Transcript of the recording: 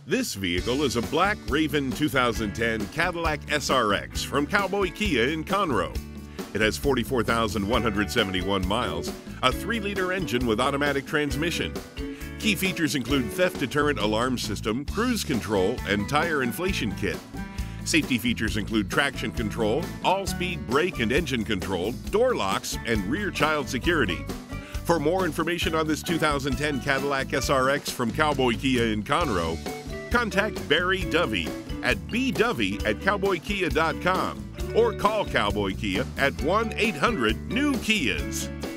This vehicle is a black Raven 2010 Cadillac SRX from Cowboy Kia in Conroe. It has 44,171 miles, a 3-liter engine with automatic transmission. Key features include theft deterrent alarm system, cruise control, and tire inflation kit. Safety features include traction control, all-speed brake and engine control, door locks, and rear child security. For more information on this 2010 Cadillac SRX from Cowboy Kia in Conroe, contact Barry Dovey at bdovey@cowboykia.com or call Cowboy Kia at 1-800-NEW-KIAs.